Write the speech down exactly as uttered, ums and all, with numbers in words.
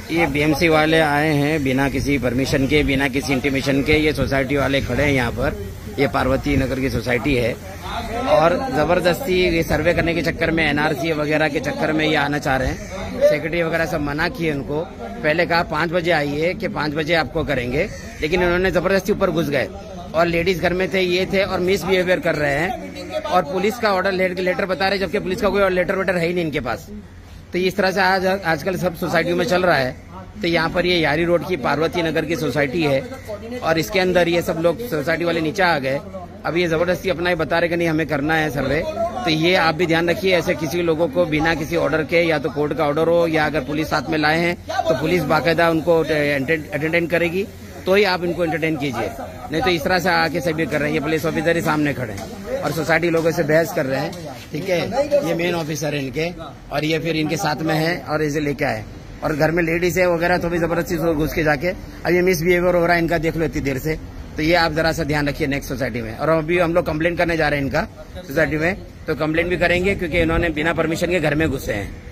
ये बीएमसी वाले आए हैं बिना किसी परमिशन के, बिना किसी इंटीमेशन के। ये सोसाइटी वाले खड़े हैं यहाँ पर, ये पार्वती नगर की सोसाइटी है और जबरदस्ती ये सर्वे करने के चक्कर में, एनआरसी वगैरह के चक्कर में ये आना चाह रहे हैं। सेक्रेटरी वगैरह सब मना किए उनको, पहले कहा पाँच बजे आइए कि पाँच बजे आपको करेंगे, लेकिन इन्होंने जबरदस्ती ऊपर घुस गए और लेडीज घर में थे, ये थे और मिस बिहेवियर कर रहे हैं और पुलिस का ऑर्डर लेटर बता रहे, जबकि पुलिस का कोई लेटर वेटर है ही नहीं इनके पास। तो इस तरह से आज आजकल सब सोसाइटियों में चल रहा है। तो यहाँ पर ये यारी रोड की पार्वती नगर की सोसाइटी है और इसके अंदर ये सब लोग सोसाइटी वाले नीचे आ गए। अब ये जबरदस्ती अपना ही बता रहे कि नहीं हमें करना है सर्वे। तो ये आप भी ध्यान रखिए, ऐसे किसी लोगों को बिना किसी ऑर्डर के, या तो कोर्ट का ऑर्डर हो या अगर पुलिस साथ में लाए हैं तो पुलिस बाकायदा उनको अटेंड करेगी, तो ही आप इनको एंटरटेन कीजिए। नहीं तो इस तरह से आके सभी कर रहे हैं। ये पुलिस ऑफिसर ही सामने खड़े हैं और सोसाइटी लोगों से बहस कर रहे हैं, ठीक है। ये मेन ऑफिसर है इनके और ये फिर इनके साथ में है और इसे लेके आए और घर में लेडीज है वगैरह, तो भी जबरदस्ती घुस के जाके अब ये मिस बिहेवियर हो रहा है इनका, देख लो इतनी देर से। तो ये आप जरा सा ध्यान रखिए नेक्स्ट सोसाइटी में। और अभी हम लोग कंप्लेंट करने जा रहे हैं इनका सोसाइटी में, तो कंप्लेंट भी करेंगे क्योंकि इन्होंने बिना परमिशन के घर में घुसे हैं।